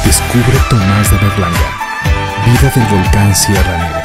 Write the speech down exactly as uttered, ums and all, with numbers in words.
Descubre Tomás de Berlanga, vida del volcán Sierra Negra.